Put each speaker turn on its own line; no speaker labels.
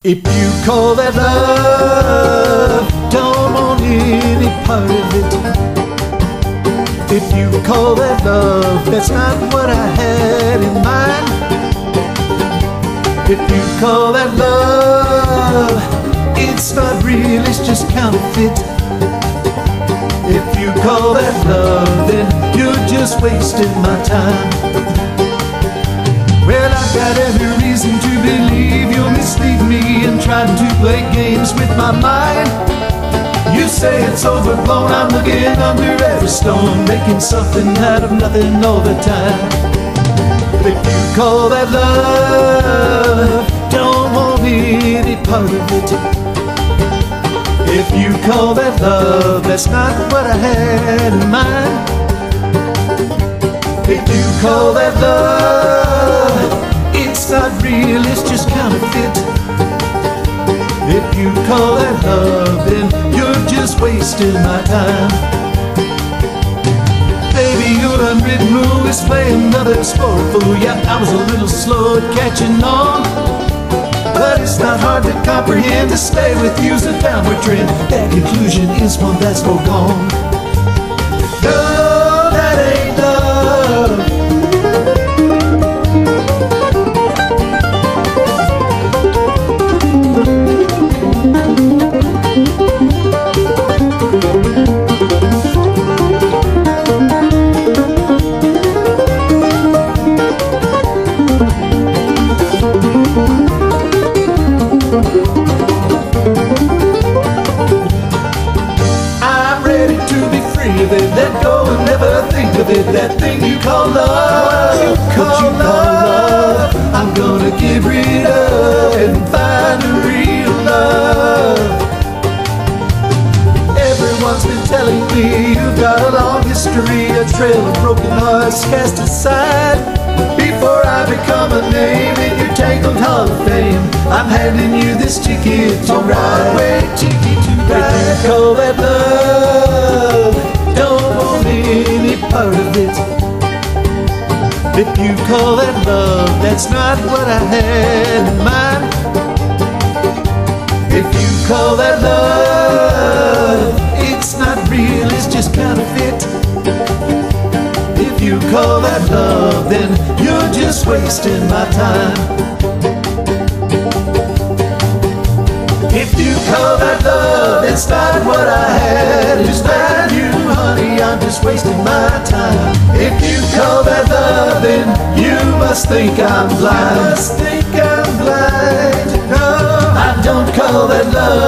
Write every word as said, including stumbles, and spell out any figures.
If you call that love, don't want any part of it. If you call that love, that's not what I had in mind. If you call that love, it's not real, it's just counterfeit. If you call that love, then you're just wasting my time. Well, I've got every reason to believe you'll mislead me and trying to play games with my mind. You say it's overblown, I'm looking under every stone, making something out of nothing all the time. If you call that love, don't want any part of it. If you call that love, that's not what I had in mind. If you call that love, it's not real, it's just counterfeit. If you call that love, then you're just wasting my time. Baby, your unwritten rule is play another sport fool. Yeah, I was a little slow at catching on, but it's not hard to comprehend. To stay with you's a downward trend. That conclusion is one that's foregone. No, that ain't love. Let go and never think of it. That thing you call love, you call, you call love, I'm gonna get rid of and find a real love. Everyone's been telling me you've got a long history, a trail of broken hearts cast aside. Before I become a name in your tangled hall of fame, I'm handing you this ticket to ride. Wait, ticket to ride. If you call that love, don't want any part of it. If you call that love, that's not what I had in mind. If you call that love, it's not real, it's just counterfeit. If you call that love, then you're just wasting my time. If you call that love, it's not what I had. It's bad you, honey, I'm just wasting my time. If you call that love, then you must think I'm blind. You must think I'm blind. No, I don't call that love.